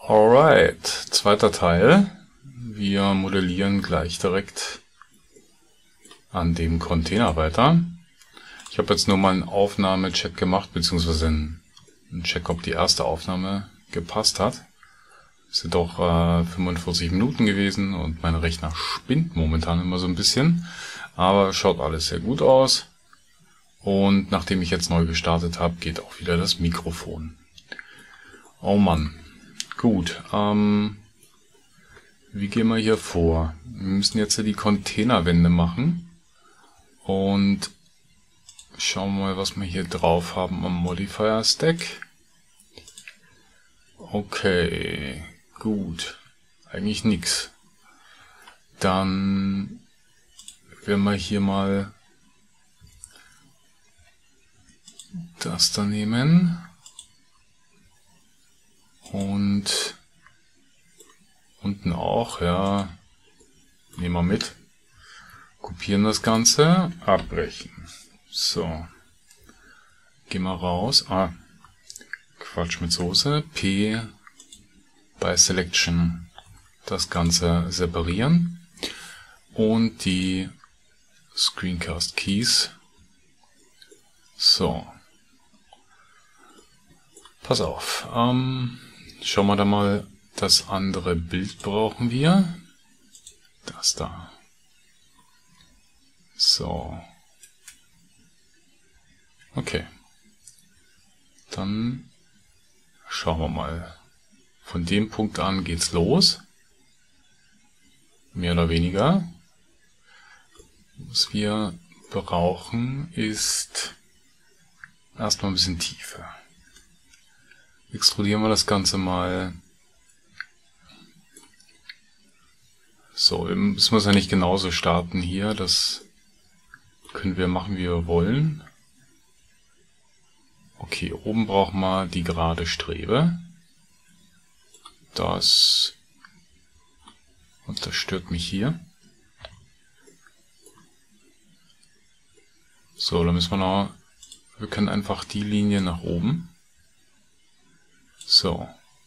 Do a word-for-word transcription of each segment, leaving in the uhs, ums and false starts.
Alright, zweiter Teil. Wir modellieren gleich direkt an dem Container weiter. Ich habe jetzt nur mal einen Aufnahmecheck gemacht, beziehungsweise einen Check, ob die erste Aufnahme gepasst hat. Es sind doch äh, fünfundvierzig Minuten gewesen und mein Rechner spinnt momentan immer so ein bisschen. Aber schaut alles sehr gut aus. Und nachdem ich jetzt neu gestartet habe, geht auch wieder das Mikrofon. Oh Mann. Gut, ähm, wie gehen wir hier vor? Wir müssen jetzt die Containerwände machen. Und schauen wir mal, was wir hier drauf haben am Modifier Stack. Okay, gut. Eigentlich nichts. Dann werden wir hier mal das da nehmen. Und unten auch, ja, nehmen wir mit. Kopieren das Ganze, abbrechen. So. Gehen wir raus. Ah, Quatsch mit Soße. P bei Selection das Ganze separieren. Und die Screencast Keys. So. Pass auf. Ähm, schauen wir da mal. Das andere Bild brauchen wir. Das da. So. Okay. Dann schauen wir mal. Von dem Punkt an geht's los. Mehr oder weniger. Was wir brauchen ist erstmal ein bisschen Tiefe. Extrudieren wir das Ganze mal. So, es muss ja nicht genauso starten hier. Das können wir machen, wie wir wollen. Okay, oben brauchen wir die gerade Strebe. Das, und das stört mich hier. So, dann müssen wir noch, wir können einfach die Linie nach oben. So.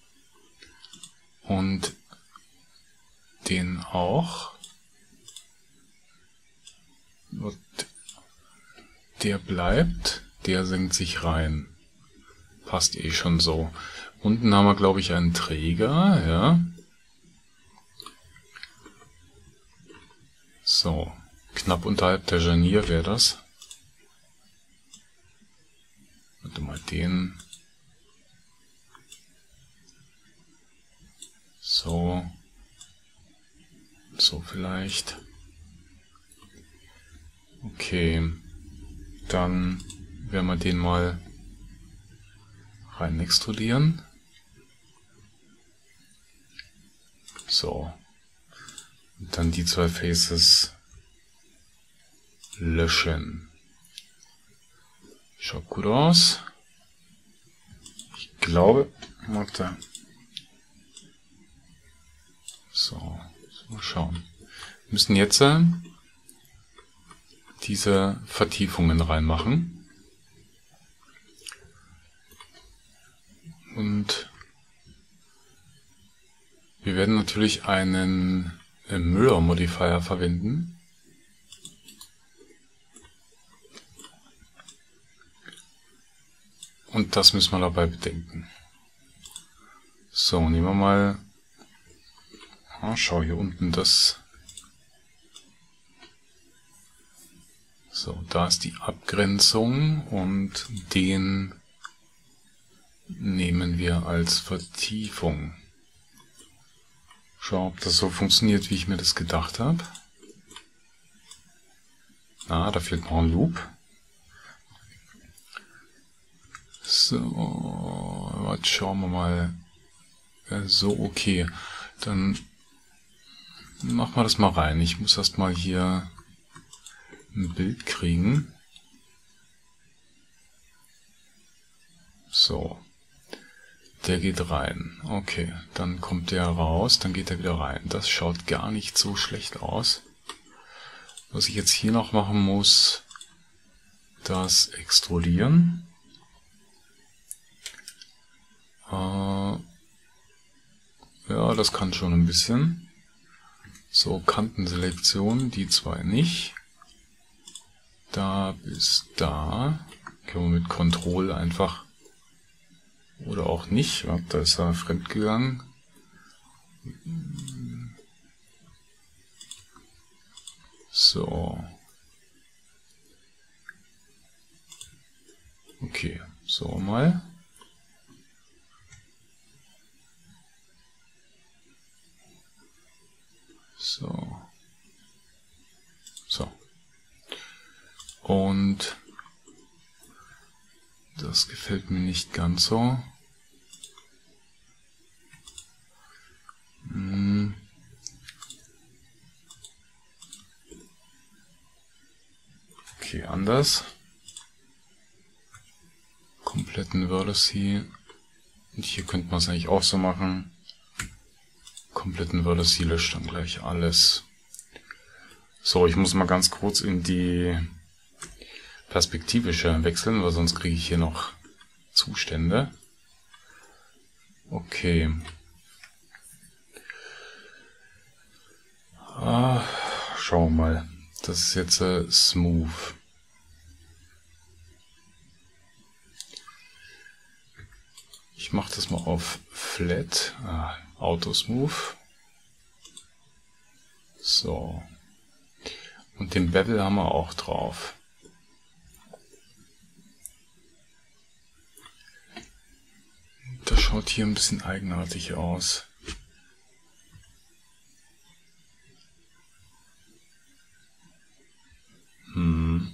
Und den auch. Und der bleibt, der senkt sich rein. Passt eh schon so. Unten haben wir, glaube ich, einen Träger, ja. So, knapp unterhalb der Scharnier wäre das. Warte mal, den. So. So vielleicht. Okay. Dann werden wir den mal rein extrudieren. So. Und dann die zwei Faces löschen. Schaut gut aus. Ich glaube, warte. So, mal schauen. Wir müssen jetzt äh, diese Vertiefungen reinmachen. Und wir werden natürlich einen äh, Mirror Modifier verwenden. Und das müssen wir dabei bedenken. So, nehmen wir mal. Ah, schau hier unten das. So, da ist die Abgrenzung und den nehmen wir als Vertiefung. Schau, ob das so funktioniert, wie ich mir das gedacht habe. Ah, da fehlt noch ein Loop. So, jetzt schauen wir mal. So, okay. Dann machen wir das mal rein. Ich muss erst mal hier ein Bild kriegen. So. Der geht rein. Okay, dann kommt der raus, dann geht er wieder rein. Das schaut gar nicht so schlecht aus. Was ich jetzt hier noch machen muss, das extrudieren. Äh, Ja, das kann schon ein bisschen. So, Kantenselektion, die zwei nicht. Da bis da. Können wir mit Ctrl einfach. Oder auch nicht. Ja, da ist er fremdgegangen. So. Okay, so mal. So. So. Und das gefällt mir nicht ganz so. Hm. Okay, anders. Kompletten Vertice. Und hier könnte man es eigentlich auch so machen. Kompletten Vertice löscht dann gleich alles. So, ich muss mal ganz kurz in die perspektivische wechseln, weil sonst kriege ich hier noch Zustände. Okay. Ah, schauen wir mal. Das ist jetzt äh, Smooth. Ich mache das mal auf Flat, ah, Auto Smooth. So. Und den Bevel haben wir auch drauf. Das schaut hier ein bisschen eigenartig aus. Hm.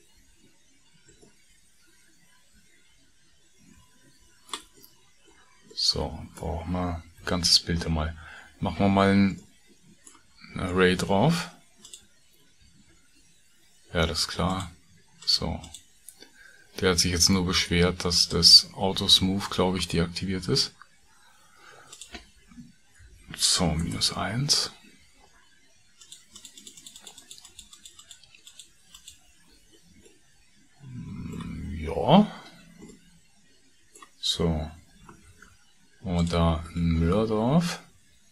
So, brauchen wir ein ganzes Bild einmal. Machen wir mal ein Array drauf. Ja, das ist klar. So. Der hat sich jetzt nur beschwert, dass das Auto Smooth, glaube ich, deaktiviert ist. So, minus eins. Ja. So. Und da ein Müller drauf.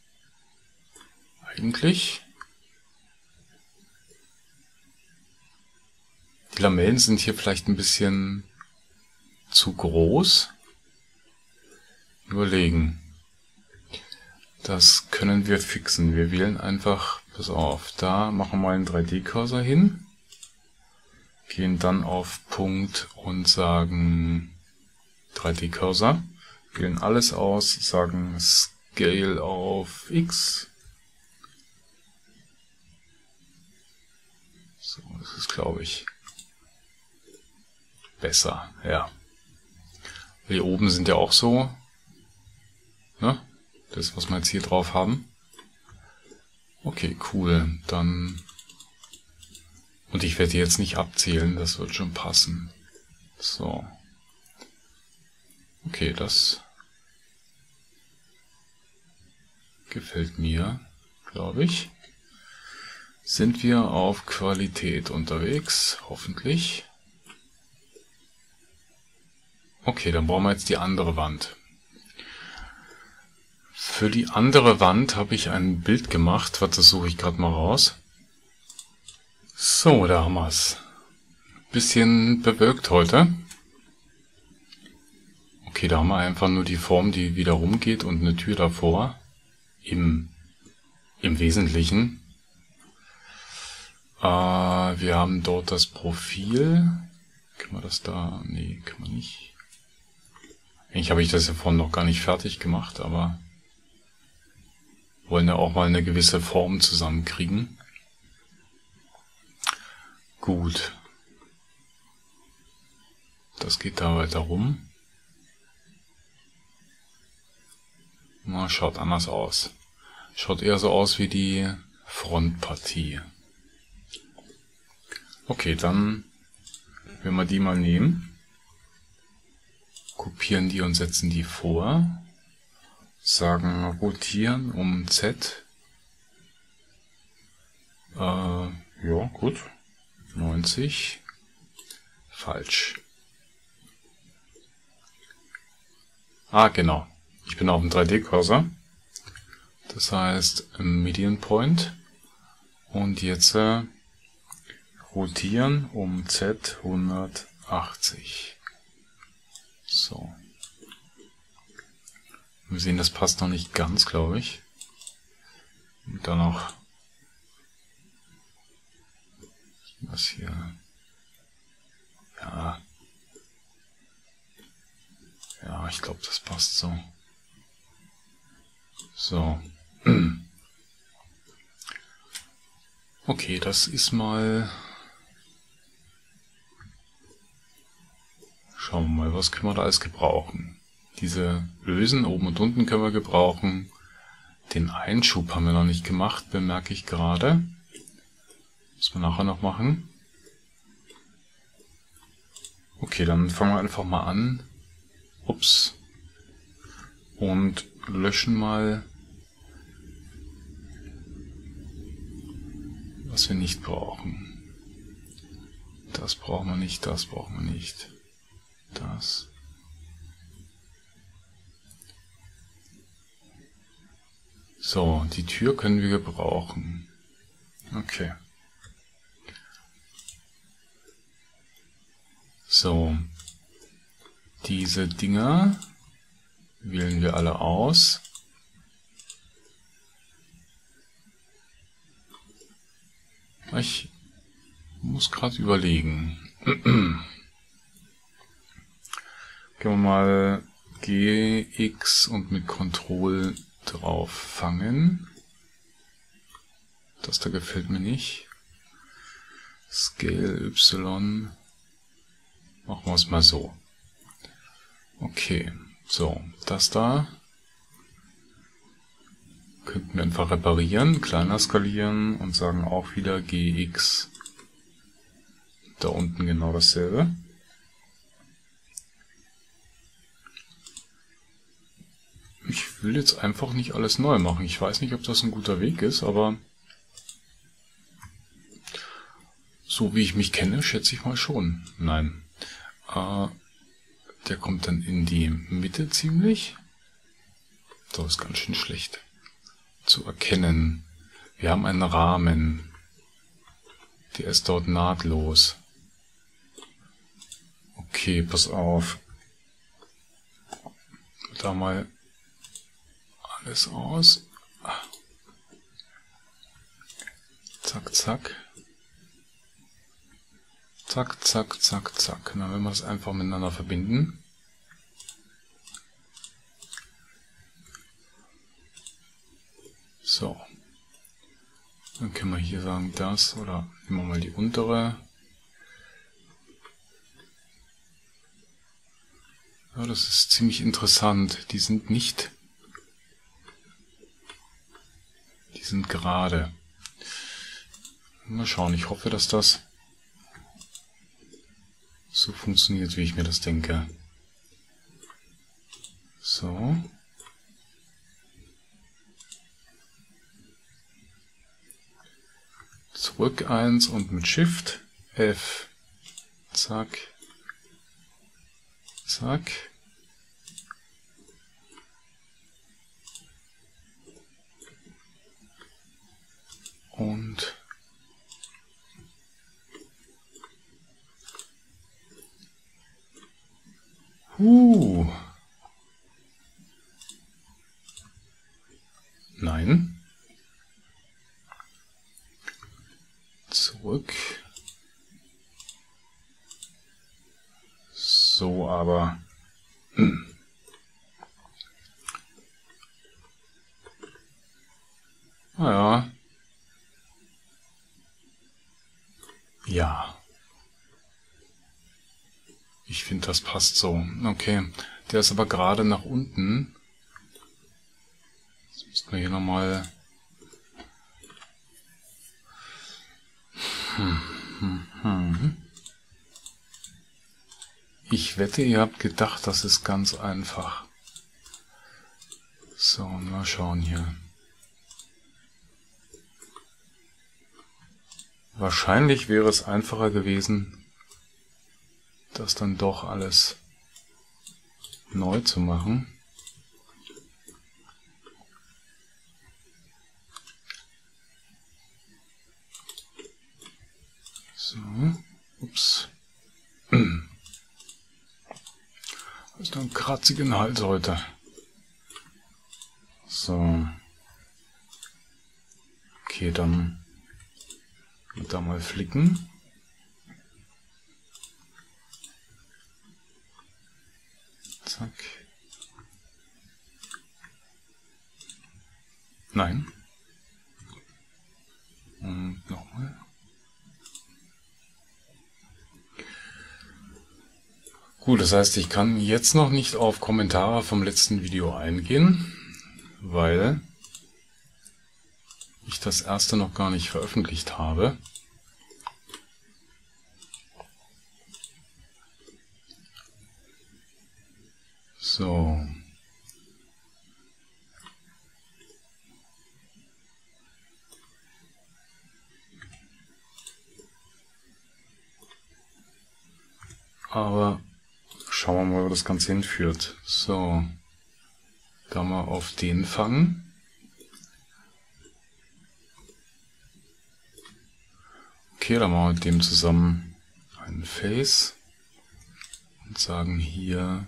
Eigentlich. Die Lamellen sind hier vielleicht ein bisschen zu groß. Überlegen. Das können wir fixen. Wir wählen einfach, pass auf, da machen wir mal einen drei D-Cursor hin. Gehen dann auf Punkt und sagen drei D-Cursor. Wählen alles aus, sagen Scale auf X. So, das ist, glaube ich, besser, ja. Hier oben sind ja auch so, ne? Das, was wir jetzt hier drauf haben. Okay, cool. Dann. Und ich werde jetzt nicht abzählen, das wird schon passen. So. Okay, das gefällt mir, glaube ich. Sind wir auf Qualität unterwegs? Hoffentlich. Okay, dann brauchen wir jetzt die andere Wand. Für die andere Wand habe ich ein Bild gemacht. Was, das suche ich gerade mal raus. So, da haben wir es. Bisschen bewölkt heute. Okay, da haben wir einfach nur die Form, die wieder rumgeht und eine Tür davor. Im, im Wesentlichen. Äh, wir haben dort das Profil. Kann man das da? Nee, kann man nicht. Eigentlich habe ich das ja vorhin noch gar nicht fertig gemacht, aber wollen ja auch mal eine gewisse Form zusammenkriegen. Gut. Das geht da weiter rum. Na, schaut anders aus. Schaut eher so aus wie die Frontpartie. Okay, dann wenn wir die mal nehmen, kopieren die und setzen die vor, sagen rotieren um Z. Äh, ja, gut. neunzig. Falsch. Ah, genau. Ich bin auf dem drei D-Cursor. Das heißt Median Point. Und jetzt äh, rotieren um Z hundertachtzig. So. Wir sehen, das passt noch nicht ganz, glaube ich. Und dann noch was hier. Ja. Ja, ich glaube, das passt so. So. Okay, das ist mal... Schauen wir mal, was können wir da alles gebrauchen. Diese Ösen oben und unten können wir gebrauchen. Den Einschub haben wir noch nicht gemacht, bemerke ich gerade. Müssen wir nachher noch machen. Okay, dann fangen wir einfach mal an. Ups. Und löschen mal, was wir nicht brauchen. Das brauchen wir nicht, das brauchen wir nicht. Das. So, die Tür können wir gebrauchen. Okay. So. Diese Dinger wählen wir alle aus. Ich muss gerade überlegen. Können wir mal G, X und mit Ctrl drauf fangen. Das da gefällt mir nicht. Scale Y. Machen wir es mal so. Okay, so, das da könnten wir einfach reparieren, kleiner skalieren und sagen auch wieder G X. Da unten genau dasselbe. Ich will jetzt einfach nicht alles neu machen. Ich weiß nicht, ob das ein guter Weg ist, aber so wie ich mich kenne, schätze ich mal schon. Nein. Äh, der kommt dann in die Mitte ziemlich. Das ist ganz schön schlecht zu erkennen. Wir haben einen Rahmen. Der ist dort nahtlos. Okay, pass auf. Da mal alles aus. Zack, zack. Zack, zack, zack, zack. Na, wenn wir das einfach miteinander verbinden. So. Dann können wir hier sagen, das, oder nehmen wir mal die untere. Ja, das ist ziemlich interessant. Die sind nicht... Die sind gerade. Mal schauen, ich hoffe, dass das so funktioniert, wie ich mir das denke. So. Zurück eins und mit Shift F. Zack. Zack. Und huh. Nein. Zurück. So, aber hm. Naja. Ja. Ich finde, das passt so. Okay. Der ist aber gerade nach unten. Jetzt müssen wir hier nochmal... Hm, hm, hm. Ich wette, ihr habt gedacht, das ist ganz einfach. So, mal schauen hier. Wahrscheinlich wäre es einfacher gewesen, das dann doch alles neu zu machen. kratzigen Hals heute. So. Okay, dann da mal flicken. Zack. Nein. Und nochmal. Gut, das heißt, ich kann jetzt noch nicht auf Kommentare vom letzten Video eingehen, weil ich das erste noch gar nicht veröffentlicht habe. So. Aber schauen wir mal, wo das Ganze hinführt. So. Da mal auf den fangen. Okay, dann machen wir mit dem zusammen einen Face und sagen hier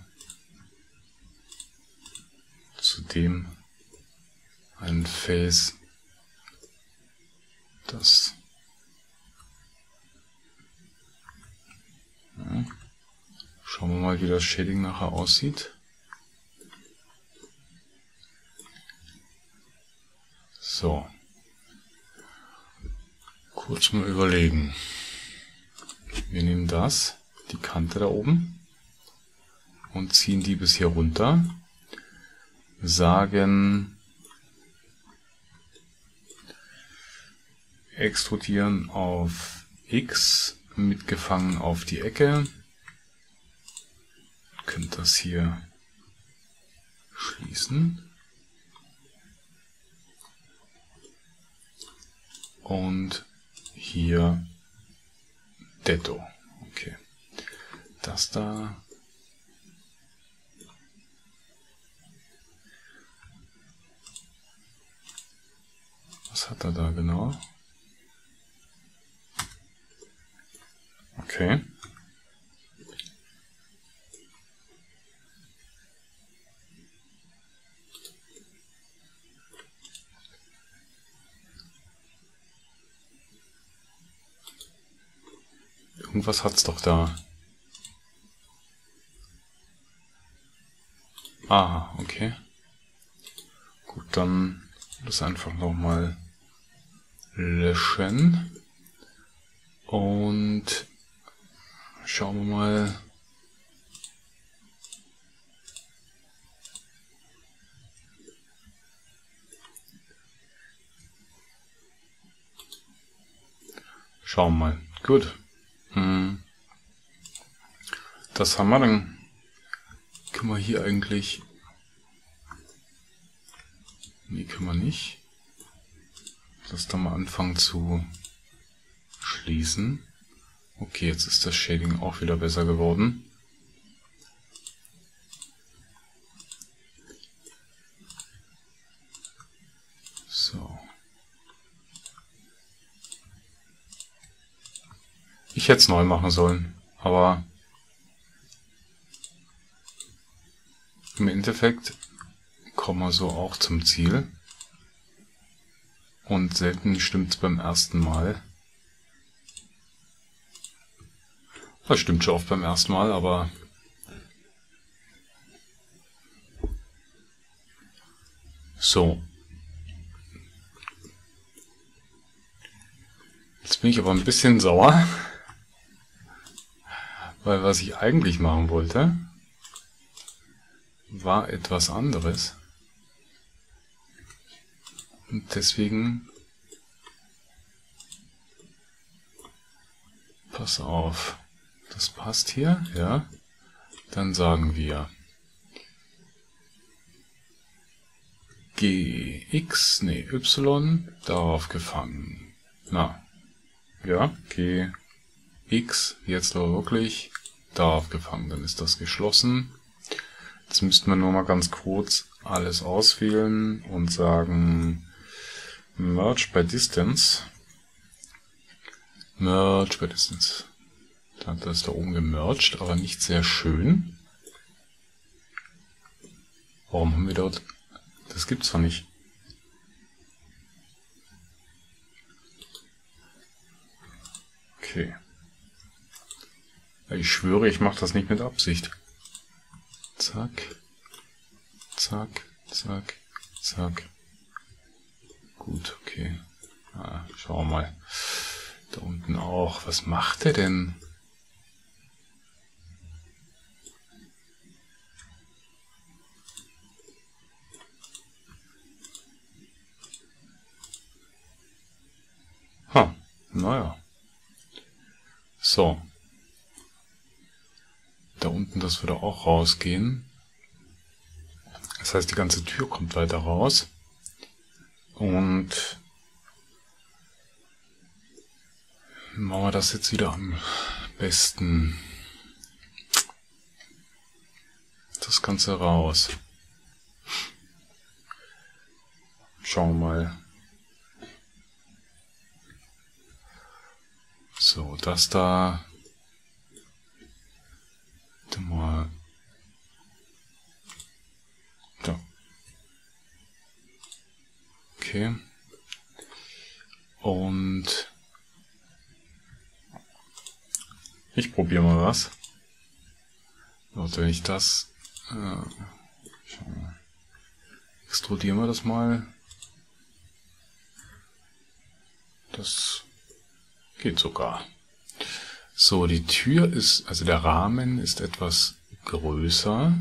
zu dem einen Face, das ja. Schauen wir mal, wie das Shading nachher aussieht. So. Kurz mal überlegen. Wir nehmen das, die Kante da oben, und ziehen die bis hier runter. Sagen extrudieren auf X, mitgefangen auf die Ecke. Ihr könnt das hier schließen. Und hier Detto. Okay. Das da. Was hat er da genau? Okay. Irgendwas hat's doch da. Aha, okay. Gut, dann das einfach nochmal löschen. Und schauen wir mal. Schauen wir mal. Gut. Hm. Das haben wir dann. Können wir hier eigentlich. Nee, können wir nicht. Das dann mal anfangen zu schließen. Okay, jetzt ist das Shading auch wieder besser geworden. So. Ich hätte es neu machen sollen, aber im Endeffekt kommen wir so auch zum Ziel. Und selten stimmt es beim ersten Mal. Das stimmt schon oft beim ersten Mal, aber so. Jetzt bin ich aber ein bisschen sauer, weil was ich eigentlich machen wollte, war etwas anderes. Und deswegen, pass auf, das passt hier, ja, dann sagen wir G X, nee, Y, darauf gefangen. Na, ja, G X, jetzt aber wirklich darauf gefangen, dann ist das geschlossen. Jetzt müssten wir nur mal ganz kurz alles auswählen und sagen Merge by Distance. Merge by Distance. Dann hat das da oben gemerged, aber nicht sehr schön. Warum haben wir dort... Das gibt's doch nicht. Okay. Ich schwöre, ich mache das nicht mit Absicht. Zack. Zack. Zack. Zack. Gut, okay. Ah, schauen wir mal. Da unten auch. Was macht er denn? Ha, naja. So. Da unten, das würde auch rausgehen. Das heißt, die ganze Tür kommt weiter raus. Und machen wir das jetzt wieder am besten. Das Ganze raus. Schauen wir mal. So, das da. Mal. Da. Okay. Und ich probiere mal was. Und wenn ich das äh, extrudieren wir das mal. Das geht sogar. So, die Tür ist, also der Rahmen ist etwas größer.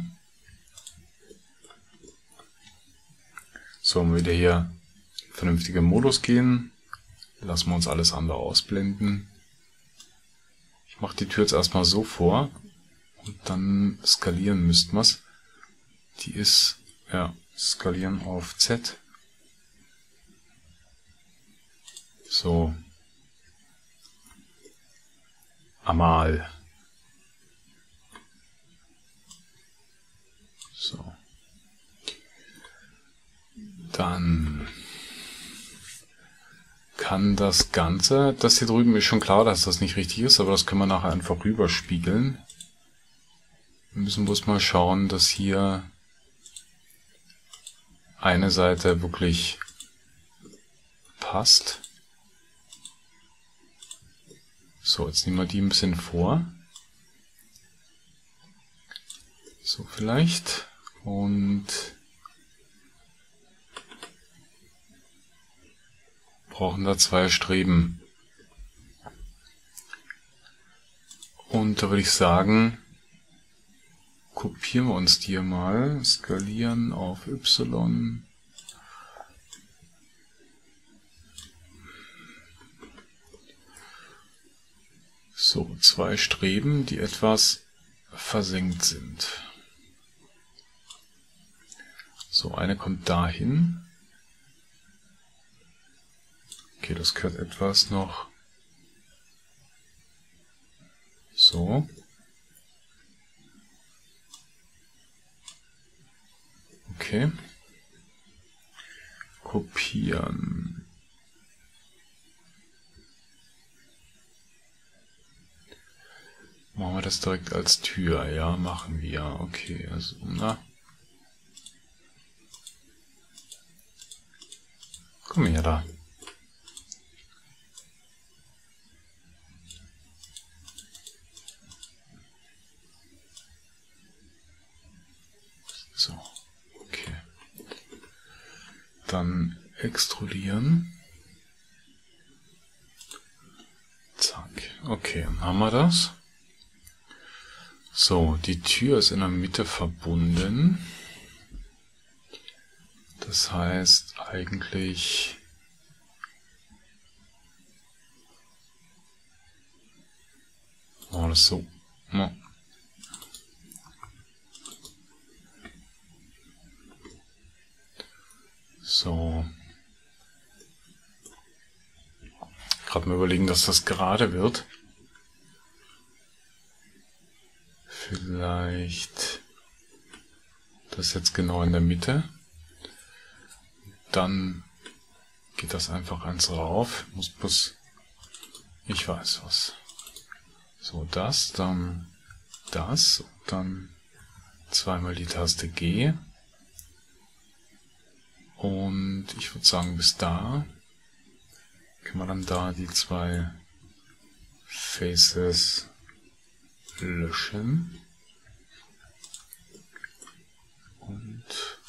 So, wenn wir wieder hier in vernünftigen Modus gehen, lassen wir uns alles andere ausblenden. Ich mache die Tür jetzt erstmal so vor und dann skalieren müssten wir es. Die ist, ja, skalieren auf Z. So. Einmal. So. Dann kann das Ganze, das hier drüben ist schon klar, dass das nicht richtig ist, aber das können wir nachher einfach rüberspiegeln. Wir müssen bloß mal schauen, dass hier eine Seite wirklich passt. So, jetzt nehmen wir die ein bisschen vor. So vielleicht. Und brauchen da zwei Streben. Und da würde ich sagen, kopieren wir uns die hier mal. Skalieren auf Y. So, zwei Streben, die etwas versenkt sind. So, eine kommt dahin. Okay, das gehört etwas noch so. Okay. Kopieren. Machen wir das direkt als Tür? Ja, machen wir. Okay, also, na. Komm her da. So, okay. Dann extrudieren. Zack. Okay, dann haben wir das. So, die Tür ist in der Mitte verbunden. Das heißt eigentlich... Machen wir das so. Ja. So. Gerade mal überlegen, dass das gerade wird. Vielleicht das jetzt genau in der Mitte. Dann geht das einfach eins rauf. Muss bloß, ich weiß was. So, das, dann das, dann zweimal die Taste G. Und ich würde sagen, bis da können wir dann da die zwei Faces löschen. Und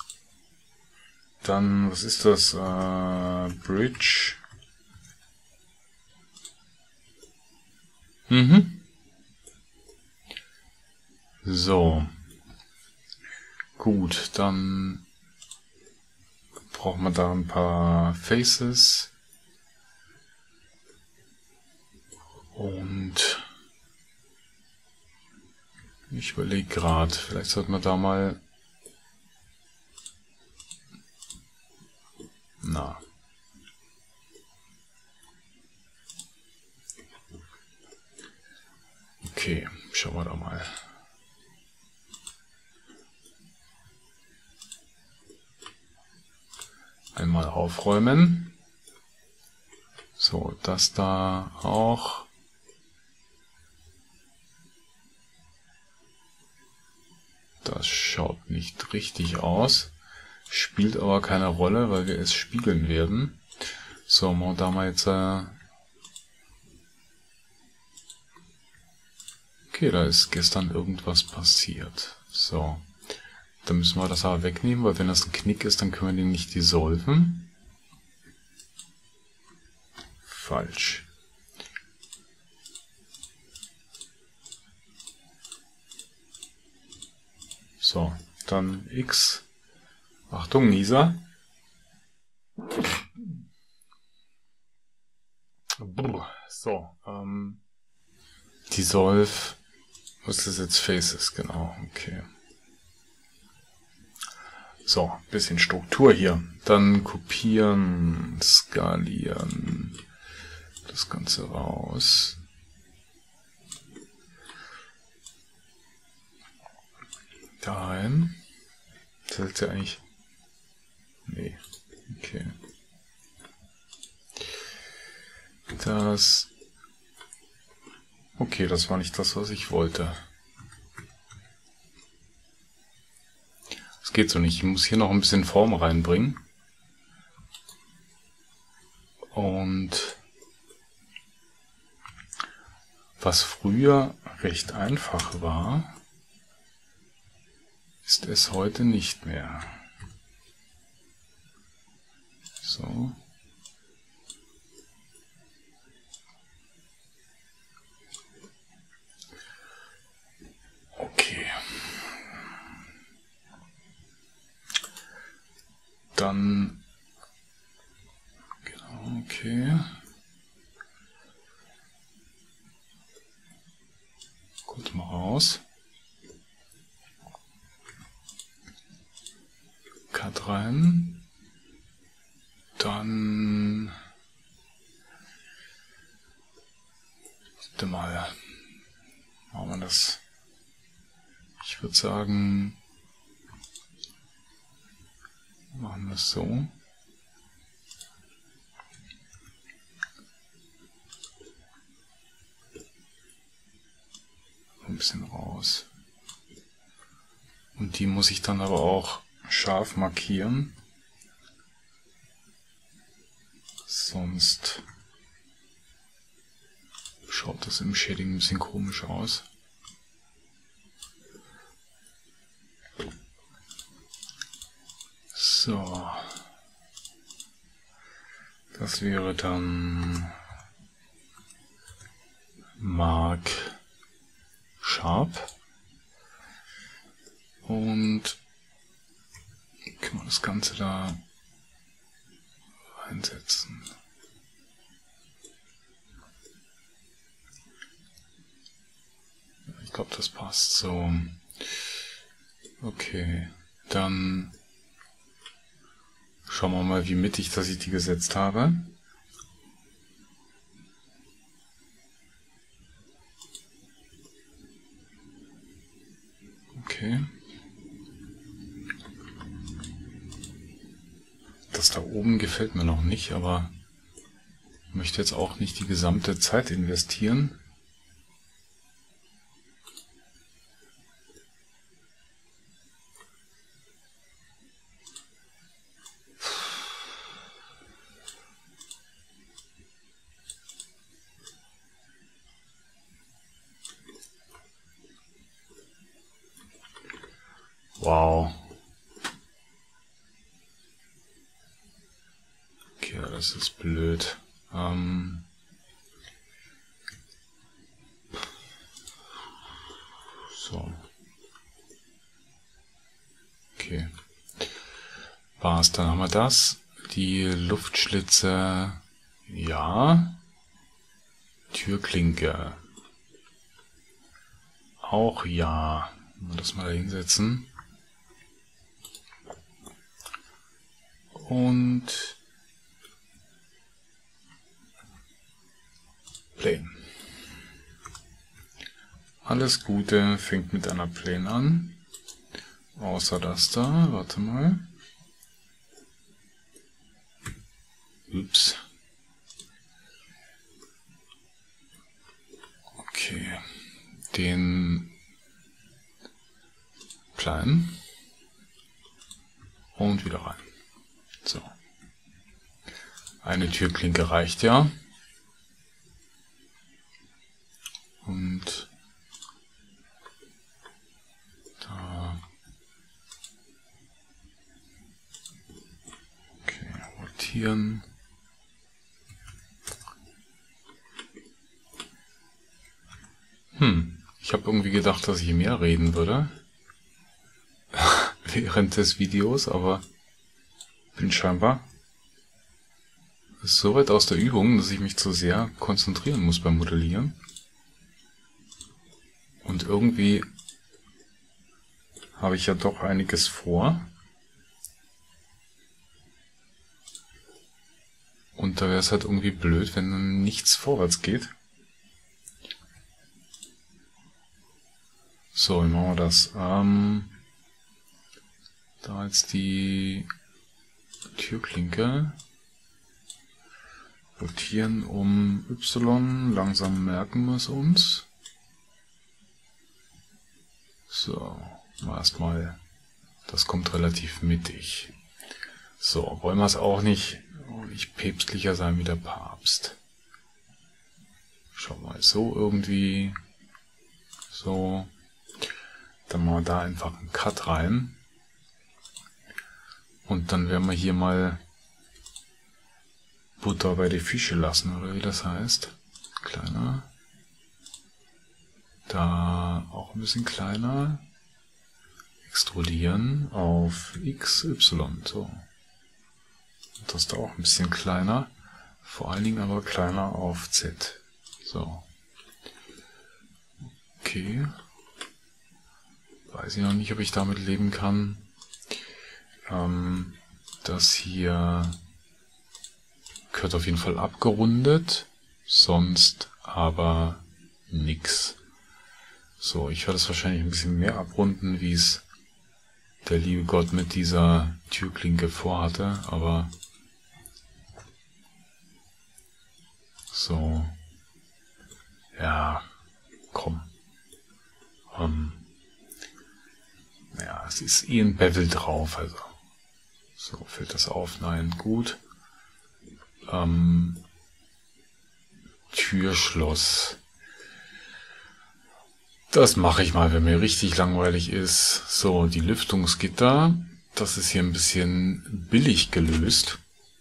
dann, was ist das? Äh, Bridge. Mhm. So. Gut, dann brauchen wir da ein paar Faces. Und ich überlege gerade, vielleicht sollten wir da mal... Na. Okay, schauen wir da mal. Einmal aufräumen. So, das da auch. Das schaut nicht richtig aus. Spielt aber keine Rolle, weil wir es spiegeln werden. So, machen wir da mal jetzt... Äh okay, da ist gestern irgendwas passiert. So. Dann müssen wir das aber wegnehmen, weil wenn das ein Knick ist, dann können wir den nicht dissolven. Falsch. So, dann X. Achtung, Nisa. So, ähm, Dissolve. Was ist jetzt Faces? Genau, okay. So, bisschen Struktur hier. Dann kopieren, skalieren, das Ganze raus. Da rein. Zählt ja eigentlich... Nee, okay. Das... Okay, das war nicht das, was ich wollte. Das geht so nicht. Ich muss hier noch ein bisschen Form reinbringen. Und was früher recht einfach war, ist es heute nicht mehr. So. Okay. Dann, genau, okay. Kurz mal raus. Cut rein. Dann, warte mal, machen wir das. Ich würde sagen, machen wir es so. Ein bisschen raus. Und die muss ich dann aber auch scharf markieren. Sonst schaut das im Shading ein bisschen komisch aus. So. Das wäre dann Mark Sharp. Und können wir das Ganze da reinsetzen. Ich glaube, das passt so. Okay, dann schauen wir mal, wie mittig, dass ich die gesetzt habe. Okay. Das da oben gefällt mir noch nicht, aber ich möchte jetzt auch nicht die gesamte Zeit investieren. Wow. Okay, das ist blöd. Ähm so. Okay. War's, dann haben wir das. Die Luftschlitze. Ja. Türklinke. Auch ja. Mal das mal da hinsetzen. Und Plane. Alles Gute fängt mit einer Plane an. Außer das da. Warte mal. Ups. Okay. Den kleinen. Und wieder rein. So. Eine Türklinke reicht ja. Und da. Okay, rotieren. Hm, ich habe irgendwie gedacht, dass ich mehr reden würde während des Videos, aber bin scheinbar so weit aus der Übung, dass ich mich zu sehr konzentrieren muss beim Modellieren. Und irgendwie habe ich ja doch einiges vor. Und da wäre es halt irgendwie blöd, wenn dann nichts vorwärts geht. So, wie machen wir das? Ähm, da jetzt die Türklinke. Rotieren um Y. Langsam merken wir es uns. So, erstmal, das kommt relativ mittig. So, wollen wir es auch nicht, nicht päpstlicher sein wie der Papst. Schau mal, so irgendwie, so, dann machen wir da einfach einen Cut rein. Und dann werden wir hier mal Butter bei die Fische lassen, oder wie das heißt. Kleiner. Da auch ein bisschen kleiner. Extrudieren auf X Y. So. Und das da auch ein bisschen kleiner. Vor allen Dingen aber kleiner auf Z. So. Okay. Weiß ich noch nicht, ob ich damit leben kann. Ähm, das hier gehört auf jeden Fall abgerundet. Sonst aber nix. So, ich werde es wahrscheinlich ein bisschen mehr abrunden, wie es der liebe Gott mit dieser Türklinke vorhatte, aber so, ja, komm. Ähm, ja, es ist eh ein Bevel drauf, also so, fällt das auf? Nein, gut. Ähm, Türschloss. Das mache ich mal, wenn mir richtig langweilig ist. So, die Lüftungsgitter. Das ist hier ein bisschen billig gelöst.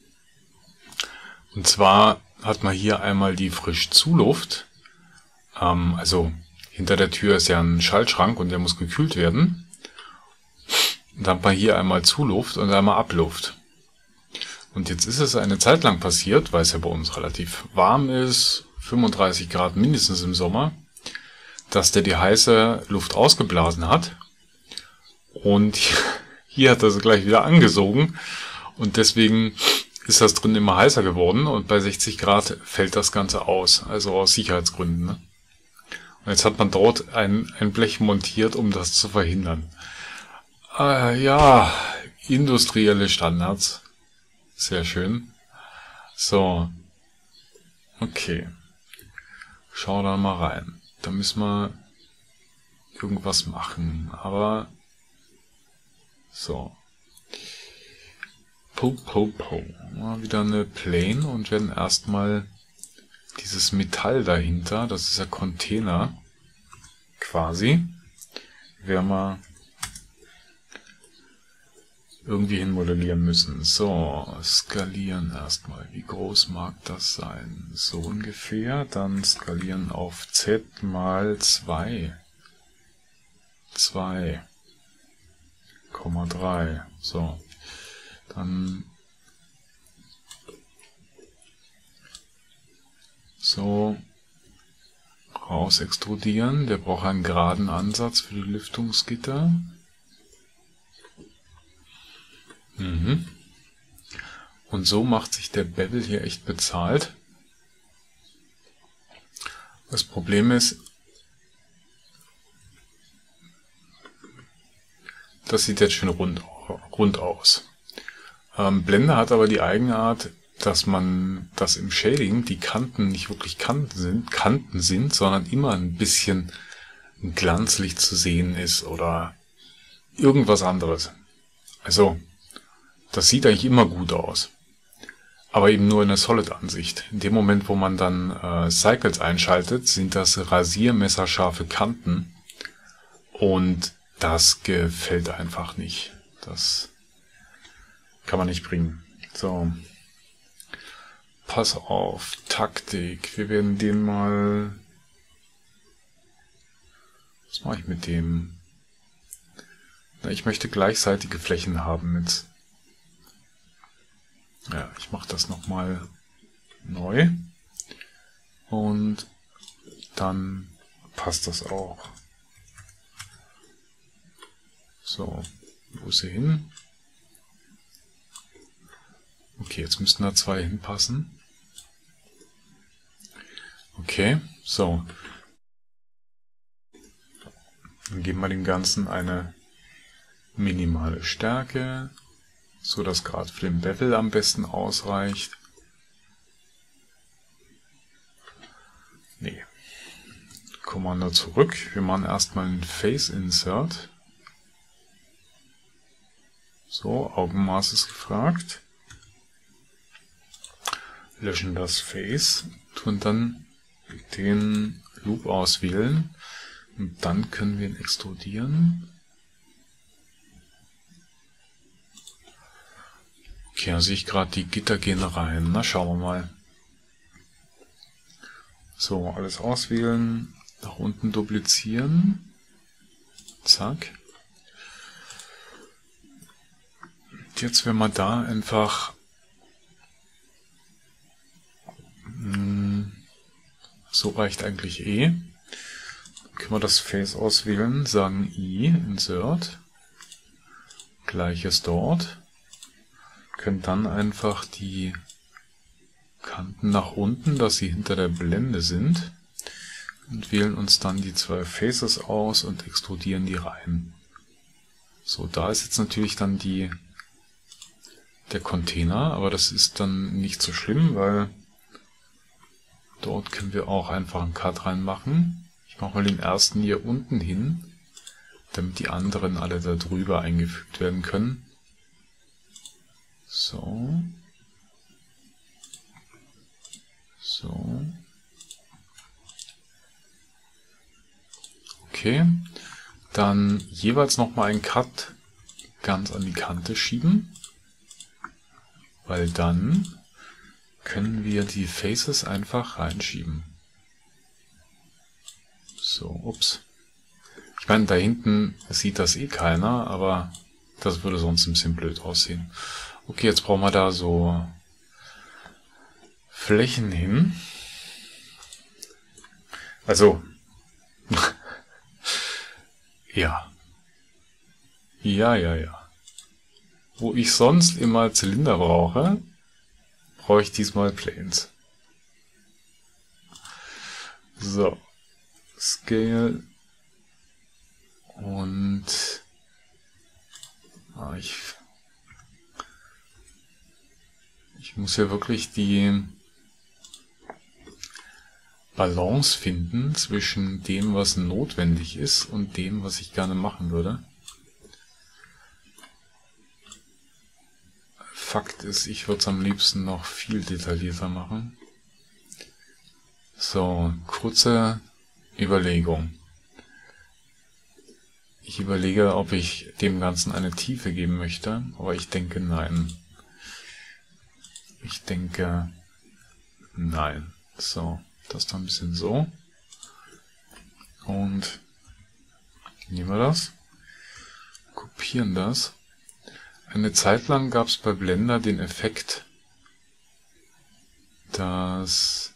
Und zwar hat man hier einmal die Frischzuluft. Ähm, also hinter der Tür ist ja ein Schaltschrank und der muss gekühlt werden. Und dann hat man hier einmal Zuluft und einmal Abluft. Und jetzt ist es eine Zeit lang passiert, weil es ja bei uns relativ warm ist, fünfunddreißig Grad mindestens im Sommer, dass der die heiße Luft ausgeblasen hat. Und hier hat er sie gleich wieder angesogen. Und deswegen ist das drin immer heißer geworden. Und bei sechzig Grad fällt das Ganze aus. Also aus Sicherheitsgründen. Ne? Und jetzt hat man dort ein, ein Blech montiert, um das zu verhindern. Äh, ja, industrielle Standards. Sehr schön. So. Okay. Schau da mal rein. Da müssen wir irgendwas machen. Aber so. Po, po, po. Mal wieder eine Plane und werden erstmal dieses Metall dahinter, das ist ja Container, quasi, werden wir irgendwie hinmodellieren müssen. So, skalieren erstmal. Wie groß mag das sein? So ungefähr. Dann skalieren auf Z mal zwei. zwei Komma drei. So. Dann so raus extrudieren. Der braucht einen geraden Ansatz für die Lüftungsgitter. Mhm. Und so macht sich der Bevel hier echt bezahlt. Das Problem ist, das sieht jetzt schön rund, rund aus. Ähm, Blender hat aber die Eigenart, dass man, dass im Shading die Kanten nicht wirklich Kanten sind, Kanten sind, sondern immer ein bisschen ein Glanzlicht zu sehen ist oder irgendwas anderes. Also, das sieht eigentlich immer gut aus. Aber eben nur in der Solid-Ansicht. In dem Moment, wo man dann äh, Cycles einschaltet, sind das rasiermesserscharfe Kanten. Und das gefällt einfach nicht. Das kann man nicht bringen. So. Pass auf. Taktik. Wir werden den mal... Was mache ich mit dem? Na, ich möchte gleichseitige Flächen haben mit... Ja, ich mache das nochmal neu. Und dann passt das auch. So, wo ist sie hin? Okay, jetzt müssten da zwei hinpassen. Okay, so. Dann geben wir dem Ganzen eine minimale Stärke, so dass gerade für den Bevel am besten ausreicht. Nee. Kommando zurück. Wir machen erstmal einen Face Insert. So, Augenmaß ist gefragt. Löschen das Face. Tun dann den Loop auswählen. Und dann können wir ihn extrudieren. Okay, da sehe ich gerade, die Gitter gehen rein. Na, schauen wir mal. So, alles auswählen. Nach unten duplizieren. Zack. Und jetzt, wenn man da einfach... So reicht eigentlich eh. Dann können wir das Face auswählen, sagen I, Insert. Gleiches dort. Können dann einfach die Kanten nach unten, dass sie hinter der Blende sind. Und wählen uns dann die zwei Faces aus und extrudieren die rein. So, da ist jetzt natürlich dann die der Container, aber das ist dann nicht so schlimm, weil dort können wir auch einfach einen Cut reinmachen. Ich mache mal den ersten hier unten hin, damit die anderen alle da drüber eingefügt werden können. So. So. Okay. Dann jeweils nochmal einen Cut ganz an die Kante schieben, weil dann können wir die Faces einfach reinschieben. So, ups. Ich meine, da hinten sieht das eh keiner, aber das würde sonst ein bisschen blöd aussehen. Okay, jetzt brauchen wir da so Flächen hin. Also, ja. Ja, ja, ja. Wo ich sonst immer Zylinder brauche, brauche ich diesmal Planes. So. Scale. Und ah, ich, ich muss ja wirklich die Balance finden zwischen dem, was notwendig ist und dem, was ich gerne machen würde. Fakt ist, ich würde es am liebsten noch viel detaillierter machen. So, kurze Überlegung. Ich überlege, ob ich dem Ganzen eine Tiefe geben möchte, aber ich denke nein. Ich denke nein. So, das dann ein bisschen so. Und nehmen wir das, kopieren das. Eine Zeit lang gab es bei Blender den Effekt, dass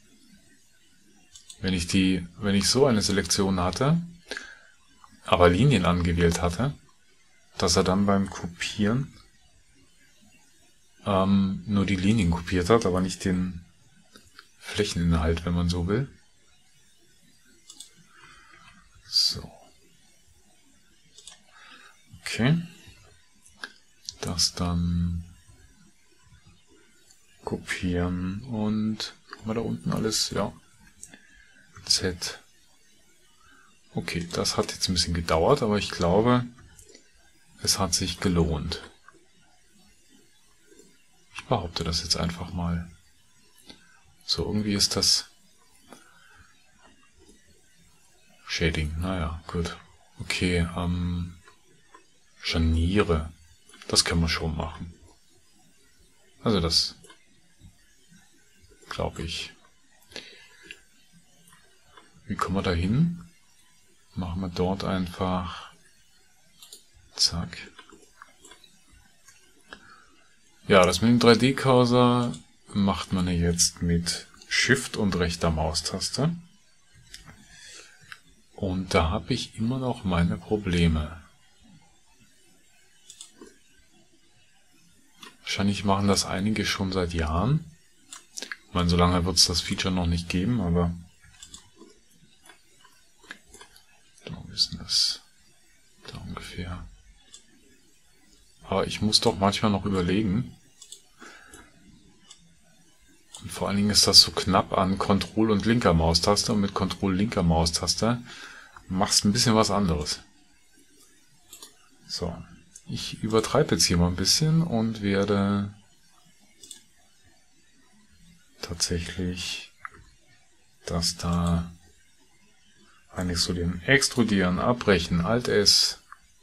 wenn ich die, wenn ich so eine Selektion hatte, aber Linien angewählt hatte, dass er dann beim Kopieren ähm, nur die Linien kopiert hat, aber nicht den Flächeninhalt, wenn man so will. So. Okay. Das dann kopieren und haben wir da unten alles, ja. Z. Okay, das hat jetzt ein bisschen gedauert, aber ich glaube, es hat sich gelohnt. Ich behaupte das jetzt einfach mal. So, irgendwie ist das Shading, naja, gut. Okay, ähm, Scharniere, das können wir schon machen. Also das glaube ich. Wie kommen wir da hin? Machen wir dort einfach zack. Ja, das mit dem drei D-Cursor macht man jetzt mit Shift und rechter Maustaste. Und da habe ich immer noch meine Probleme. Wahrscheinlich machen das einige schon seit Jahren. Ich meine, so lange wird es das Feature noch nicht geben, aber wo ist denn das? Da ungefähr. Aber ich muss doch manchmal noch überlegen. Und vor allen Dingen ist das so knapp an Control und linker Maustaste. Und mit Control linker Maustaste machst ein bisschen was anderes. So. Ich übertreibe jetzt hier mal ein bisschen und werde tatsächlich das da eigentlich so den Extrudieren, Abbrechen, Alt S.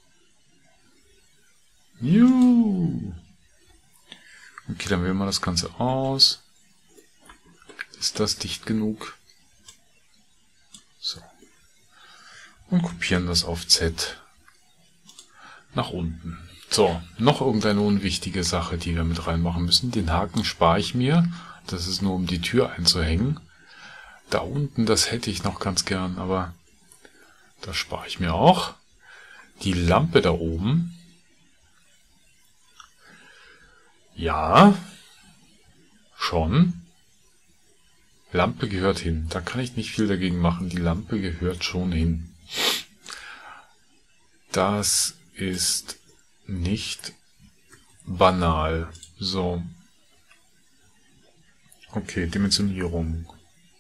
Juhu. Okay, dann wählen wir das Ganze aus. Ist das dicht genug? So. Und kopieren das auf Z nach unten. So, noch irgendeine unwichtige Sache, die wir mit reinmachen müssen. Den Haken spare ich mir. Das ist nur, um die Tür einzuhängen. Da unten, das hätte ich noch ganz gern, aber das spare ich mir auch. Die Lampe da oben. Ja, schon. Lampe gehört hin. Da kann ich nicht viel dagegen machen. Die Lampe gehört schon hin. Das ist nicht banal. So. Okay, Dimensionierung.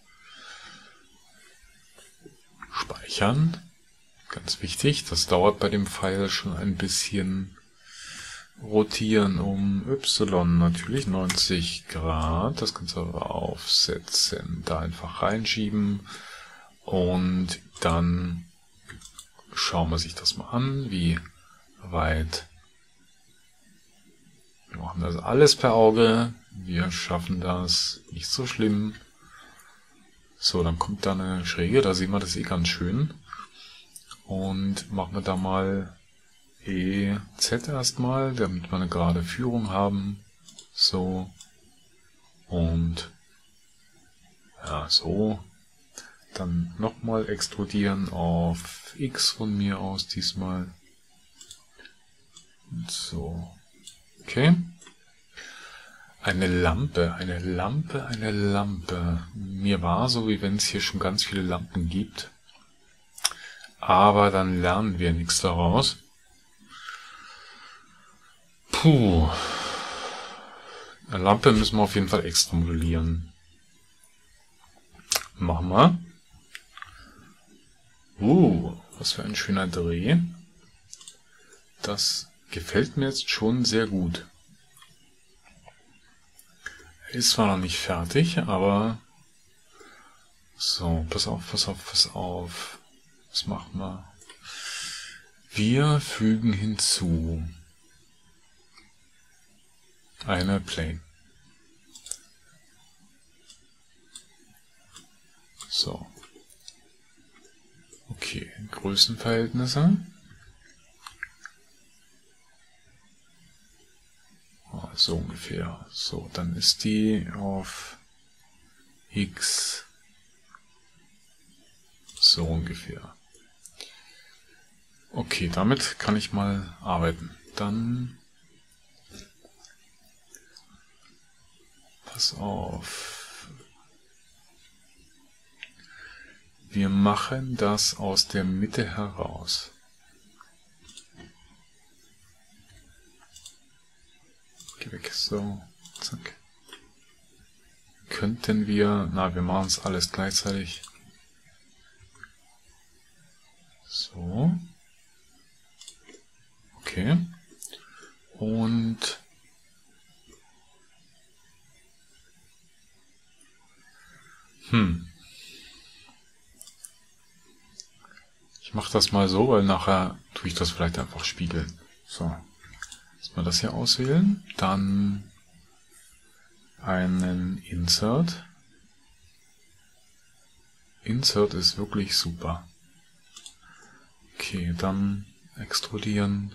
Speichern. Ganz wichtig. Das dauert bei dem Pfeil schon ein bisschen. Rotieren um Y natürlich neunzig Grad. Das Ganze aber aufsetzen. Da einfach reinschieben. Und dann schauen wir sich das mal an, wie weit. Wir machen das alles per Auge. Wir schaffen das. Nicht so schlimm. So, dann kommt da eine Schräge. Da sehen wir das eh ganz schön. Und machen wir da mal E Z erstmal, damit wir eine gerade Führung haben. So. Und ja, so. Dann nochmal extrudieren auf X von mir aus diesmal. So. Okay. Eine Lampe, eine Lampe, eine Lampe. Mir war so, wie wenn es hier schon ganz viele Lampen gibt. Aber dann lernen wir nichts daraus. Puh. Eine Lampe müssen wir auf jeden Fall extra modellieren. Machen wir. Uh, was für ein schöner Dreh. Das gefällt mir jetzt schon sehr gut. Ist zwar noch nicht fertig, aber so, pass auf, pass auf, pass auf. Was machen wir? Wir fügen hinzu eine Plane. So. Okay, Größenverhältnisse. Oh, so ungefähr. So, dann ist die auf X so ungefähr. Okay, damit kann ich mal arbeiten. Dann pass auf. Wir machen das aus der Mitte heraus. Geh weg, so, zack. Könnten wir, na, wir machen es alles gleichzeitig. So. Okay. Und hm. Ich mache das mal so, weil nachher tue ich das vielleicht einfach spiegeln. So. Erstmal das hier auswählen, dann einen Insert. Insert ist wirklich super. Okay, dann extrudieren.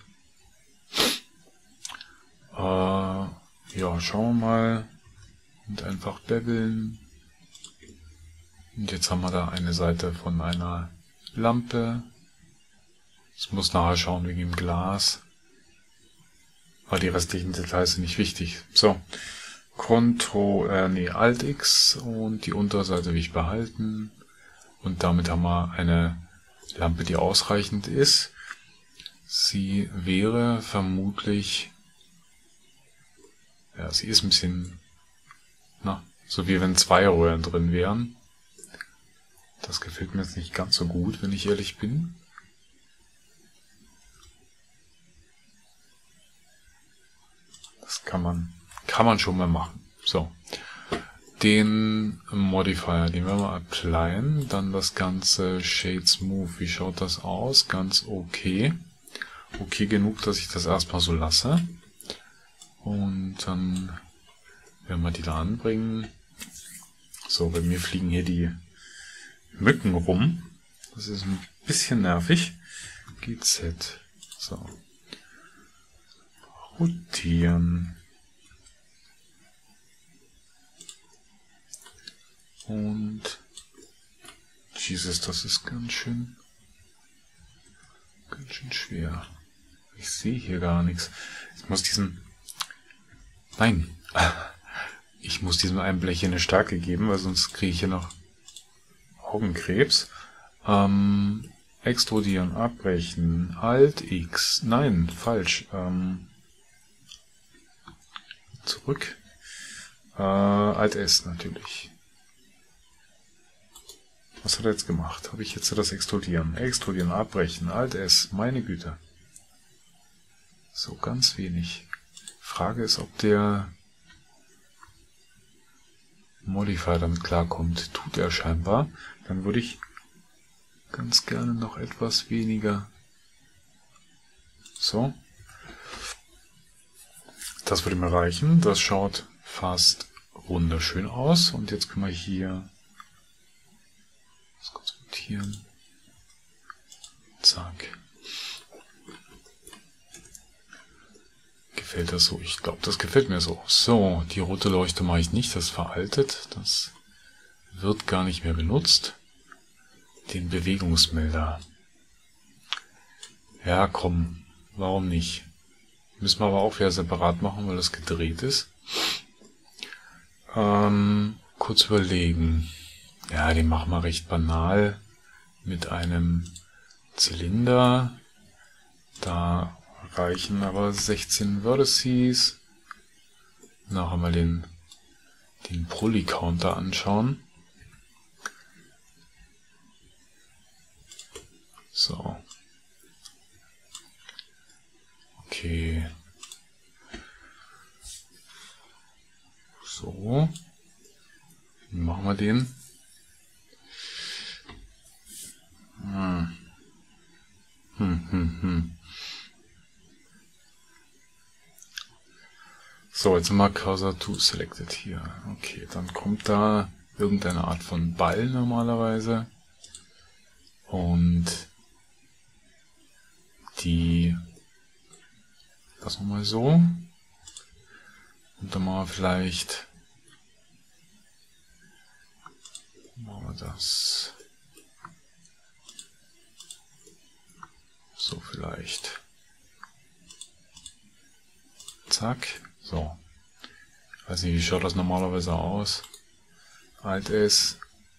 Äh, ja, schauen wir mal. Und einfach beveln. Und jetzt haben wir da eine Seite von einer Lampe. Ich muss nachher schauen wegen dem Glas. Aber die restlichen Details sind nicht wichtig. So. Ctrl, äh, nee, Alt X und die Unterseite will ich behalten. Und damit haben wir eine Lampe, die ausreichend ist. Sie wäre vermutlich, ja, sie ist ein bisschen, na, so wie wenn zwei Röhren drin wären. Das gefällt mir jetzt nicht ganz so gut, wenn ich ehrlich bin. Das kann man, kann man schon mal machen. So. Den Modifier, den werden wir applyen, dann das ganze Shade Smooth. Wie schaut das aus? Ganz okay. Okay genug, dass ich das erstmal so lasse. Und dann werden wir die da anbringen. So, bei mir fliegen hier die Mücken rum. Das ist ein bisschen nervig. G Z. So. Rotieren. Und Jesus, das ist ganz schön, ganz schön schwer. Ich sehe hier gar nichts. Ich muss diesen, nein, ich muss diesem einen Blech hier eine Stärke geben, weil sonst kriege ich hier noch Augenkrebs. Ähm, extrudieren, abbrechen, Alt X, nein, falsch. Ähm, zurück, äh, Alt S natürlich. Was hat er jetzt gemacht? Habe ich jetzt das Extrudieren? Extrudieren, abbrechen, Alt S, meine Güte. So ganz wenig. Frage ist, ob der Modifier damit klarkommt. Tut er scheinbar. Dann würde ich ganz gerne noch etwas weniger. So. Das würde mir reichen. Das schaut fast wunderschön aus. Und jetzt können wir hier das kurz rotieren. Zack. Gefällt das so? Ich glaube, das gefällt mir so. So, die rote Leuchte mache ich nicht. Das ist veraltet. Das wird gar nicht mehr benutzt. Den Bewegungsmelder. Ja, komm. Warum nicht? Müssen wir aber auch wieder separat machen, weil das gedreht ist. Ähm, kurz überlegen. Ja, den machen wir recht banal. Mit einem Zylinder. Da reichen aber sechzehn Vertices. Nachher mal den, den Poly-Counter anschauen. So. Okay. So. Wie machen wir den? Hm. Hm, hm, hm. So, jetzt haben wir Cursor to Selected hier. Okay, dann kommt da irgendeine Art von Ball normalerweise. Und die, das nochmal so. Und dann machen wir vielleicht, machen wir das so vielleicht. Zack. So. Ich weiß nicht, wie schaut das normalerweise aus. Alt S.